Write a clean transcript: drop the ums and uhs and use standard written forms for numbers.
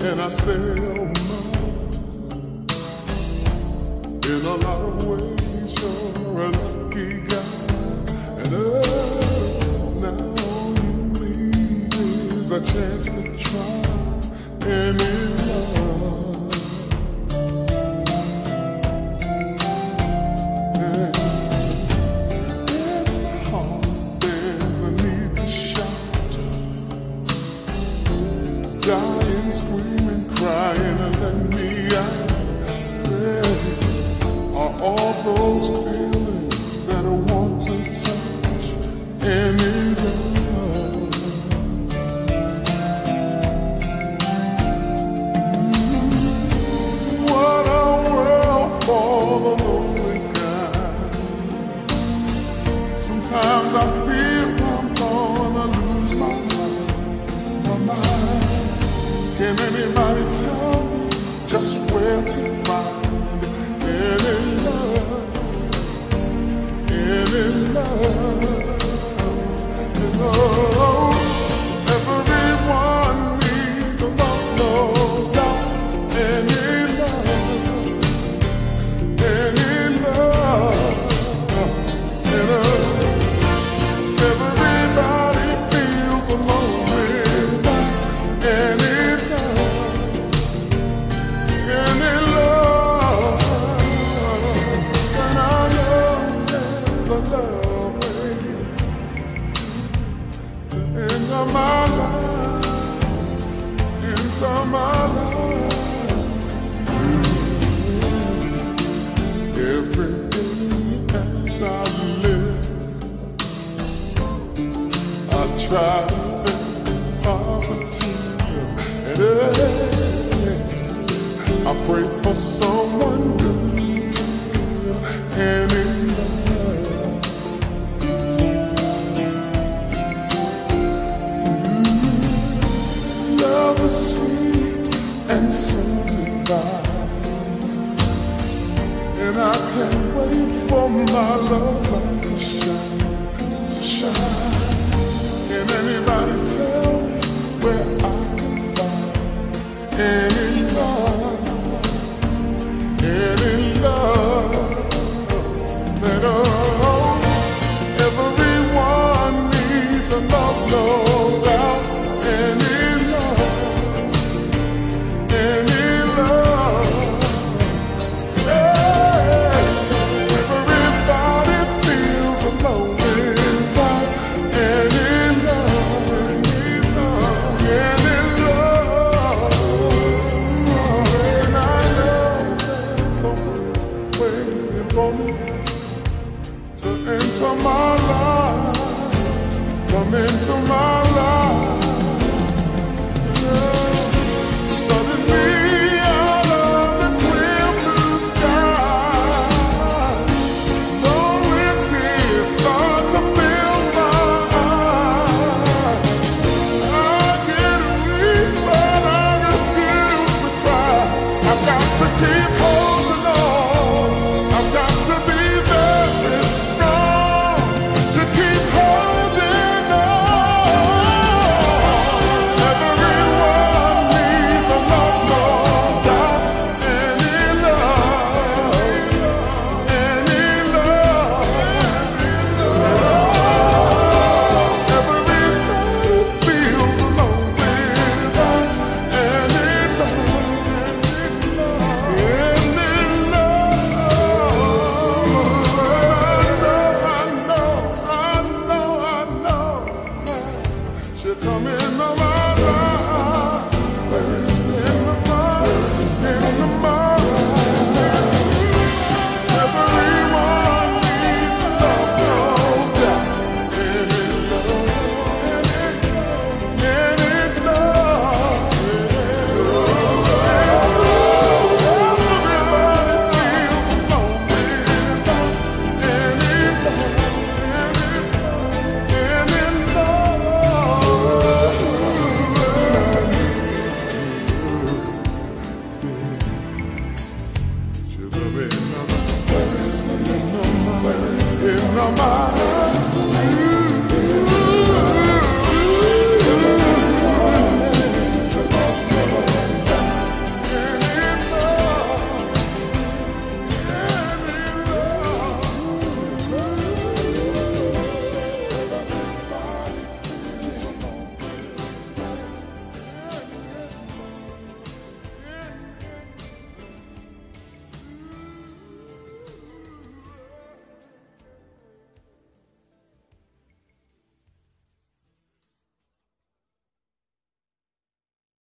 And I say, oh my, in a lot of ways you're a lucky guy. And now all you need is a chance to try any love. And in my heart there's a need to shout, dying, screaming, crying, and let me out. Are all those feelings that I want to touch any love. What a world for the lonely guy. Sometimes I feel I'm gonna lose my mind. Can anybody tell me just where to find any love, any love, you know? Everyone needs a love, no doubt. Any love, any love, you know? Everybody feels alone without any love, any love. And I know there's a love waiting to enter my life, into my life. Every day as I live, I try to think positive, and I pray for someone good to give any love. Love is sweet and so divine, and I can't wait for my love light to shine, to shine. Can anybody tell me where I can find any